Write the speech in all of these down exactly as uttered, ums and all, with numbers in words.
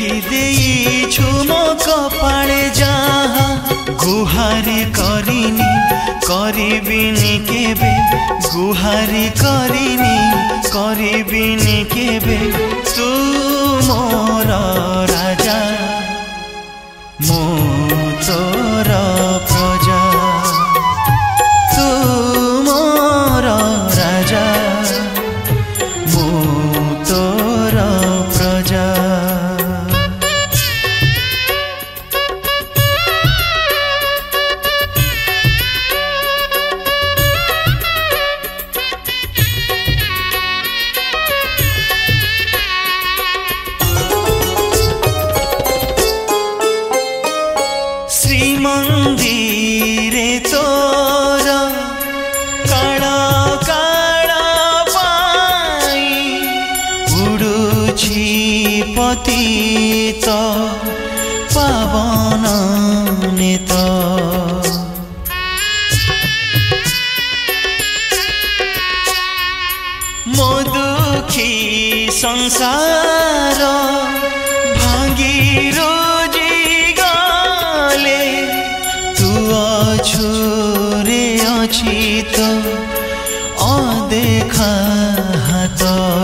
लिखि देइछु मो कपाळे जहाँ गुहारी करिनी करिबिनी केबे गुहारी करिनी करिबिनी केबे तू मोर राजा मो तोर प्रजा तू मोर राजा मो तोर प्रजा। श्रीमंदिरे तोर काड़ा काड़ा पाई उड़ुछि पतित पावन नेत मो दुखी संसार भांगी छोरे अच्छी तो अदेखा हाथ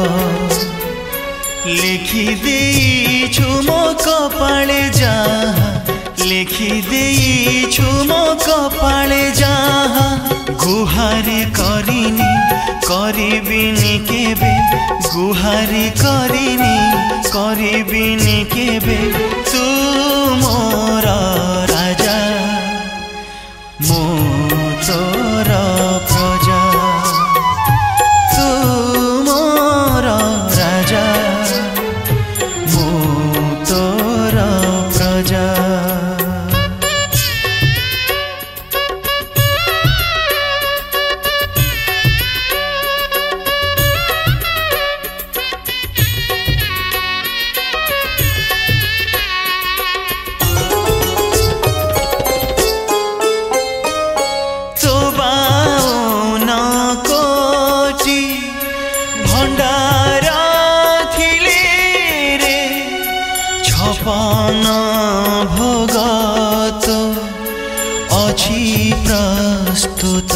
लिखि देइछु मो कपाळे जहाँ लिखि देइछु मो कपाळे जहाँ गुहारी करिनी करिबिनी केबे गुहारी करिनी करिबिनी केबे तू मोर राजा मो तोर प्रजा तू मोर राजा मो तोर प्रजा। छपन भोगत अछि प्रस्तुत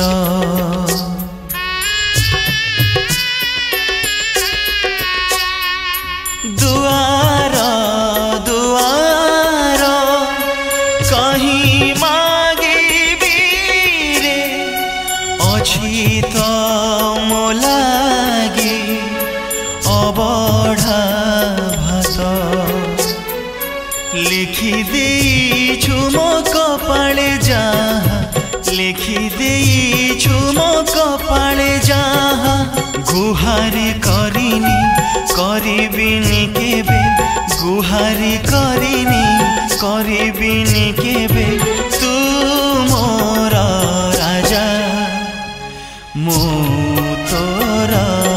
दुआर दुआर कहीं मागिबी रे अछि त मो लागि अबढ़ा भात लिखि देइछु मो कपाळे जहाँ लिखि देइछु मो कपाळे जहाँ गुहारी करिनी करिबिनी केबे गुहारी करिनी करिबिनी केबे तू मोर राजा मो तोर